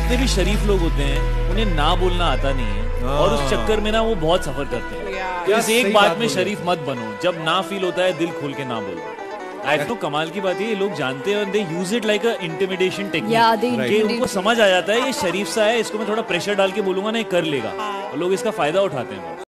जितने भी शरीफ लोग होते हैं उन्हें ना बोलना आता नहीं है और उस चक्कर में ना वो बहुत सफर करते हैं। तो इस एक बात में शरीफ मत बनो, जब ना फील होता है दिल खोल के ना बोलो। आज तो कमाल की बात है, ये लोग जानते हैं और they use it like a intimidation technique कि उनको समझ आ जाता है ये शरीफ सा है, इसको मैं थोड़ा प्रेशर डाल के बोलूंगा ना ये कर लेगा, और लोग इसका फायदा उठाते हैं।